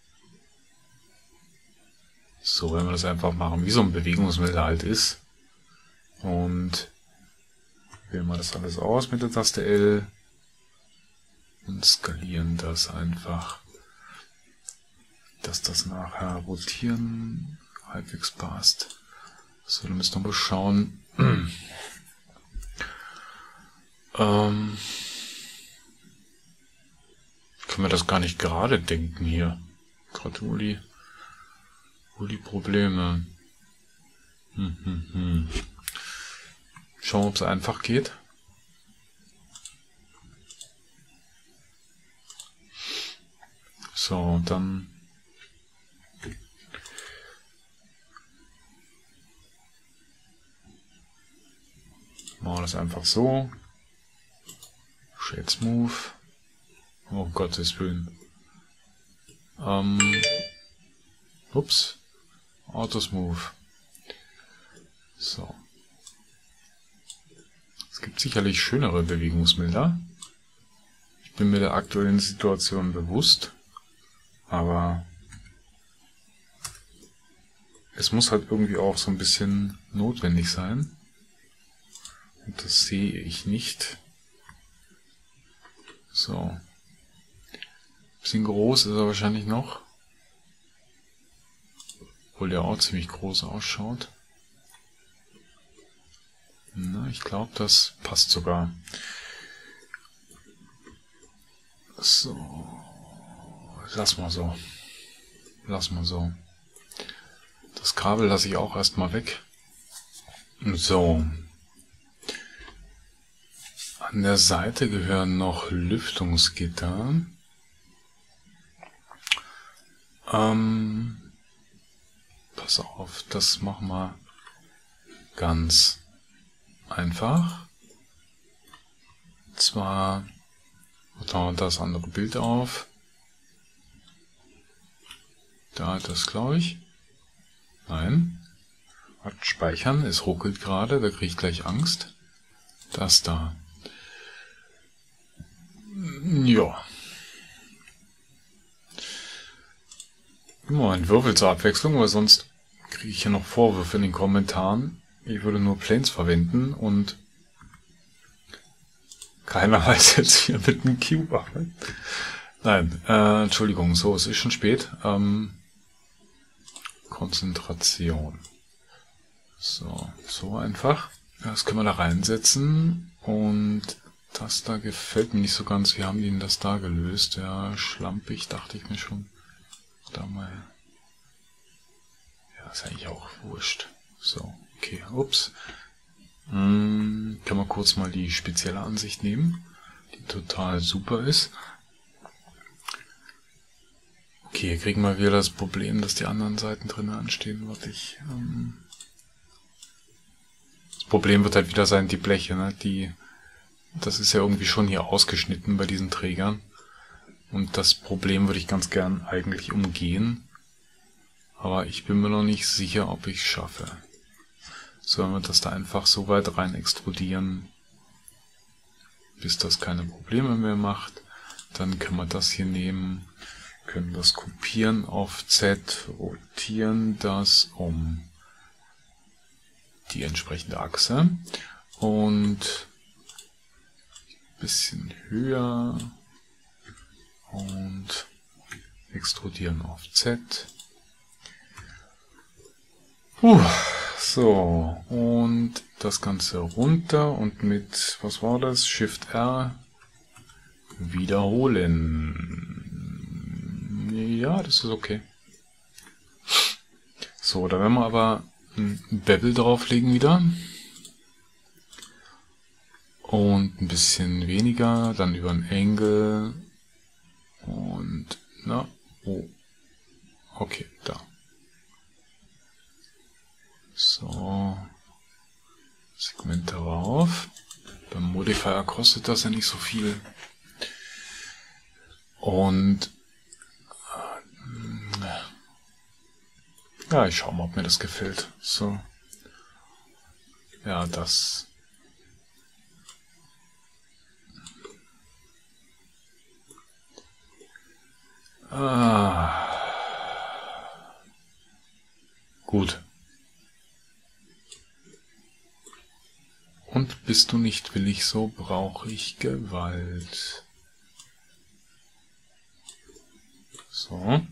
So, wenn wir das einfach machen, wie so ein Bewegungsmelder halt ist. Und wählen wir das alles aus mit der Taste L. Und skalieren das einfach, dass das nachher rotieren halbwegs passt. So, dann müssen wir mal schauen. ähm, können wir das gar nicht gerade denken hier. Gerade Uli. Uli Probleme. Hm, hm, hm. Schauen, ob es einfach geht. So, dann machen wir das einfach so. Shade Smooth. Oh Gottes Willen. Ähm, ups. Auto Smooth. So. Es gibt sicherlich schönere Bewegungsmelder. Ich bin mir der aktuellen Situation bewusst. Aber es muss halt irgendwie auch so ein bisschen notwendig sein. Und das sehe ich nicht. So. Bisschen groß ist er wahrscheinlich noch. Obwohl der auch ziemlich groß ausschaut. Na, ich glaube, das passt sogar. So. Lass mal so. Lass mal so. Das Kabel lasse ich auch erstmal weg. So. An der Seite gehören noch Lüftungsgitter. Ähm, pass auf, das machen wir ganz einfach. Zwar taucht das andere Bild auf. Da hat das, glaube ich. Nein. Speichern, es ruckelt gerade, da kriege ich gleich Angst. Das da. Ja. Immer ein Würfel zur Abwechslung, weil sonst kriege ich hier noch Vorwürfe in den Kommentaren. Ich würde nur Planes verwenden und keiner weiß jetzt hier mit einem Cube arbeiten. Nein, äh, Entschuldigung, so, es ist schon spät. Ähm, Konzentration. So, so einfach. Das können wir da reinsetzen und das da gefällt mir nicht so ganz. Wie haben die denn das da gelöst? Ja, schlampig, dachte ich mir schon. Da mal. Ja, ist eigentlich auch wurscht. So, okay, ups. Hm, kann man kurz mal die spezielle Ansicht nehmen, die total super ist. Okay, hier kriegen wir wieder das Problem, dass die anderen Seiten drin anstehen. Warte ich. Ähm das Problem wird halt wieder sein, die Bleche, ne? Die, das ist ja irgendwie schon hier ausgeschnitten bei diesen Trägern. Und das Problem würde ich ganz gern eigentlich umgehen. Aber ich bin mir noch nicht sicher, ob ich es schaffe. Sollen wir das da einfach so weit rein extrudieren, bis das keine Probleme mehr macht. Dann können wir das hier nehmen, können das kopieren auf Z, rotieren das um die entsprechende Achse und ein bisschen höher und extrudieren auf Z. Uh, so, und das Ganze runter und mit, was war das? Shift R wiederholen. Ja, das ist okay. So, da werden wir aber ein Bevel drauflegen wieder. Und ein bisschen weniger, dann über ein Angle. Und, na, oh. Okay, da. So. Segmente rauf. Beim Modifier kostet das ja nicht so viel. Und ja, ich schau mal, ob mir das gefällt. So. Ja, das. Ah. Gut. Und bist du nicht willig, so brauche ich Gewalt. So.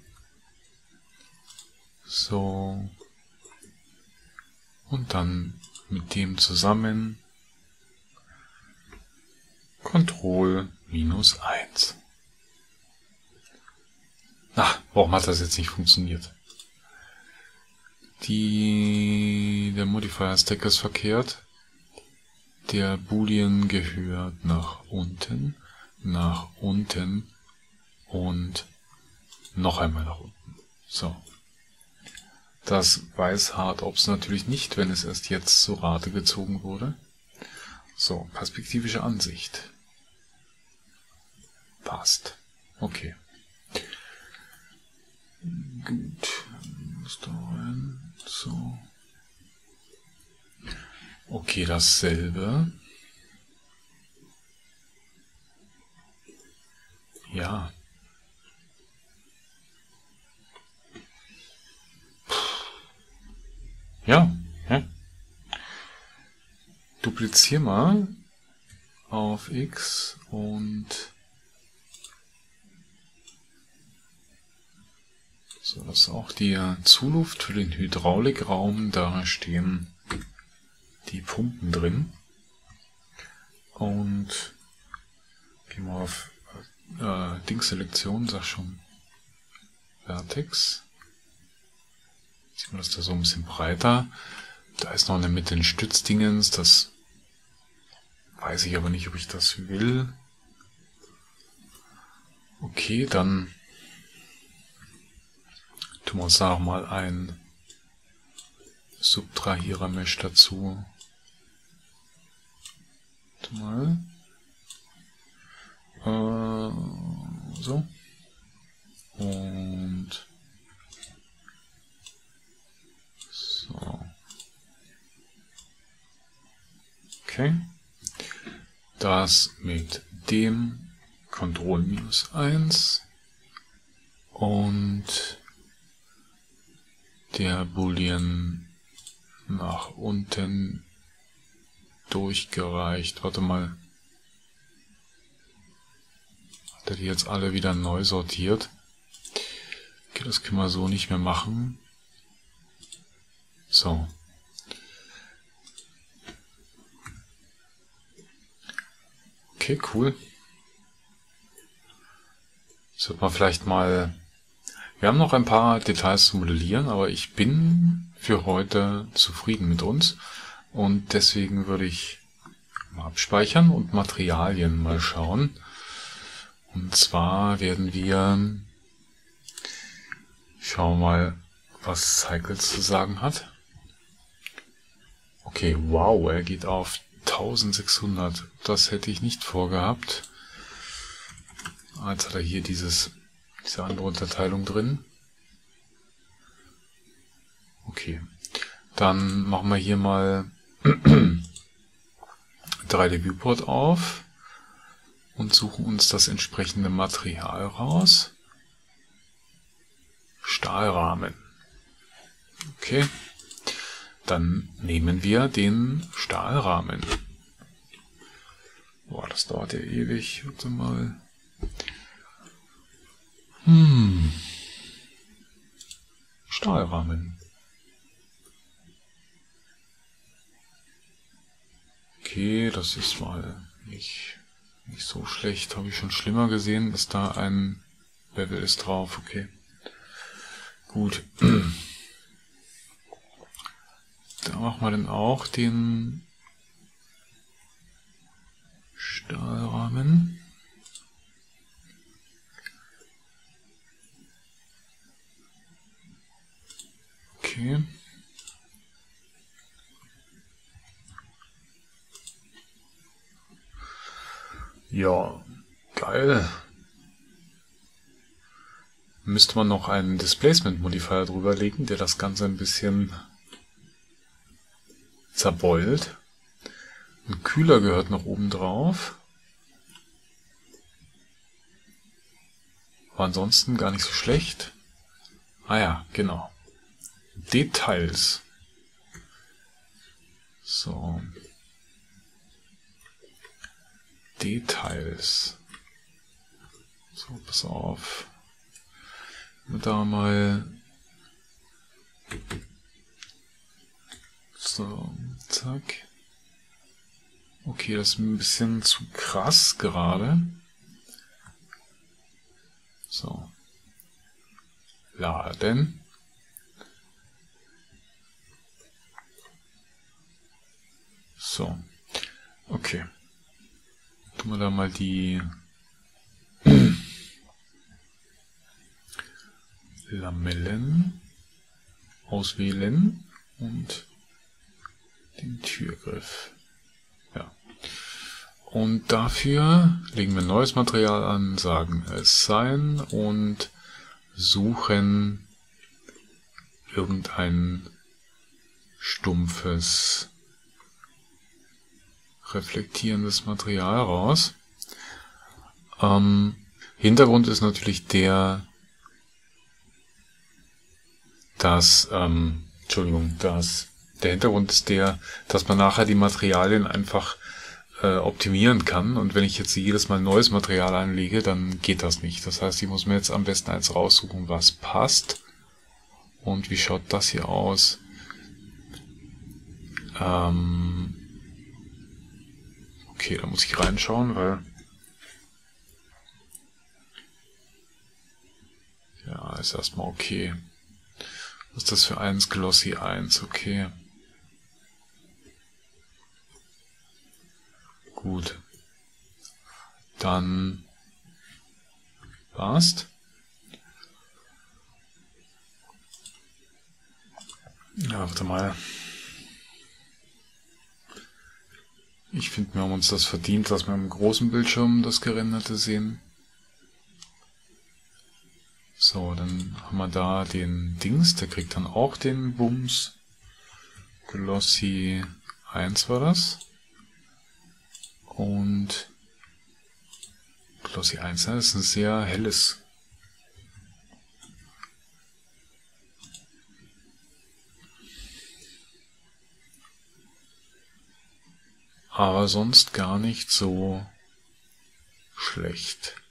So. Und dann mit dem zusammen Ctrl minus eins. Ach, warum hat das jetzt nicht funktioniert? Die, der Modifier Stack ist verkehrt. Der Boolean gehört nach unten, nach unten und noch einmal nach unten. So. Das weiß Hardops natürlich nicht, wenn es erst jetzt zu Rate gezogen wurde. So, perspektivische Ansicht. Passt. Okay. Gut. Muss da rein. So. Okay, dasselbe. Ja. Ja. ja. Duplizier mal auf X und so, dass auch die Zuluft für den Hydraulikraum, da stehen die Pumpen drin. Und gehen wir auf äh, Dingselektion, sag schon Vertex. Ziehen wir das da so ein bisschen breiter. Da ist noch in der Mitte ein Stützdingens, das weiß ich aber nicht, ob ich das will. Okay, dann tun wir uns da nochmal ein Subtrahierer-Mesh dazu. Warte mal. Äh, so. Und so. Okay. Das mit dem Ctrl minus eins und der Boolean nach unten durchgereicht. Warte mal. Hat er die jetzt alle wieder neu sortiert? Okay, das können wir so nicht mehr machen. So. Okay, cool. Sollte man vielleicht mal... Wir haben noch ein paar Details zu modellieren, aber ich bin für heute zufrieden mit uns. Und deswegen würde ich mal abspeichern und Materialien mal schauen. Und zwar werden wir... Schauen wir mal, was Cycles zu sagen hat. Okay, wow, er geht auf eintausendsechshundert. Das hätte ich nicht vorgehabt. Ah, jetzt hat er hier dieses, diese andere Unterteilung drin. Okay, dann machen wir hier mal drei D Viewport auf und suchen uns das entsprechende Material raus. Stahlrahmen. Okay. Dann nehmen wir den Stahlrahmen. Boah, das dauert ja ewig. Warte mal. Hm. Stahlrahmen. Okay, das ist mal nicht, nicht so schlecht. Habe ich schon schlimmer gesehen, dass da ein Bevel ist drauf. Okay. Gut. Da machen wir dann auch den Stahlrahmen. Okay. Ja, geil. Müsste man noch einen Displacement Modifier drüber legen, der das Ganze ein bisschen zerbeult. Ein Kühler gehört noch oben drauf. Aber ansonsten gar nicht so schlecht. Ah ja, genau. Details. So. Details. So, pass auf. Da mal. So, zack. Okay, das ist ein bisschen zu krass gerade. So. Laden. So. Okay. Tun wir da mal die Lamellen auswählen und den Türgriff. Ja. Und dafür legen wir neues Material an, sagen Assign und suchen irgendein stumpfes reflektierendes Material raus. Ähm, Hintergrund ist natürlich der, dass, ähm, Entschuldigung, dass der Hintergrund ist der, dass man nachher die Materialien einfach äh, optimieren kann. Und wenn ich jetzt jedes Mal neues Material anlege, dann geht das nicht. Das heißt, ich muss mir jetzt am besten eins raussuchen, was passt. Und wie schaut das hier aus? Ähm, okay, da muss ich reinschauen, weil ja, ist erstmal okay. Was ist das für eins? Glossy eins, okay. Gut. Dann passt. Ja, warte mal. Ich finde, wir haben uns das verdient, dass wir im großen Bildschirm das Gerenderte sehen. So, dann haben wir da den Dings, der kriegt dann auch den Bums. Glossy eins war das. Und Glossy eins, das ist ein sehr helles. Aber sonst gar nicht so schlecht.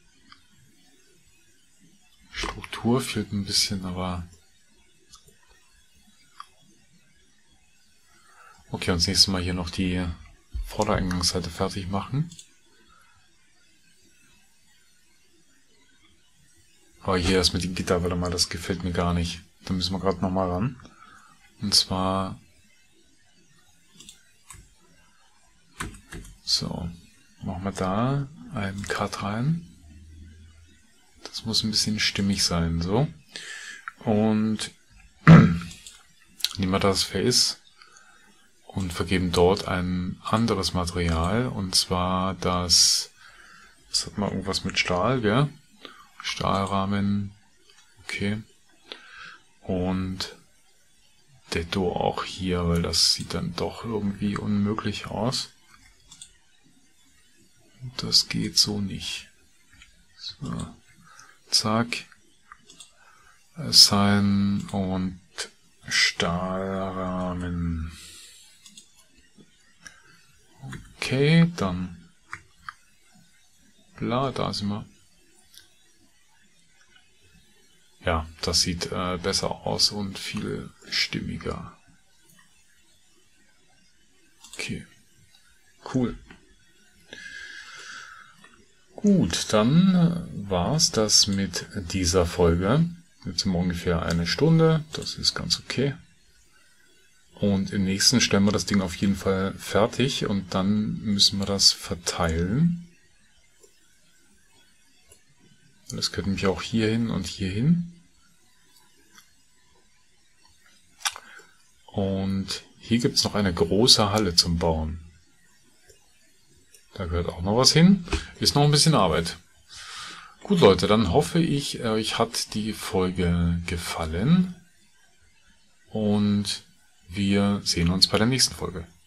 Struktur fehlt ein bisschen, aber okay, und das nächste Mal hier noch die Vordereingangsseite fertig machen. Aber hier ist mit dem Gitter, warte mal, das gefällt mir gar nicht. Da müssen wir gerade nochmal ran. Und zwar so, machen wir da einen Cut rein. Das muss ein bisschen stimmig sein, so. Und nehmen wir das Face und vergeben dort ein anderes Material, und zwar das, das hat mal irgendwas mit Stahl, gell? Stahlrahmen, okay. Und Detto auch hier, weil das sieht dann doch irgendwie unmöglich aus. Das geht so nicht. So. Zack. Assign und Stahlrahmen. Okay, dann bla, da sind wir. Ja, das sieht äh, besser aus und viel stimmiger. Okay, cool. Gut, dann war's das mit dieser Folge. Jetzt sind wir ungefähr eine Stunde, das ist ganz okay. Und im nächsten stellen wir das Ding auf jeden Fall fertig und dann müssen wir das verteilen. Das gehört nämlich auch hier hin und hier hin. Und hier gibt es noch eine große Halle zum Bauen. Da gehört auch noch was hin. Ist noch ein bisschen Arbeit. Gut, Leute, dann hoffe ich, euch hat die Folge gefallen. Und wir sehen uns bei der nächsten Folge.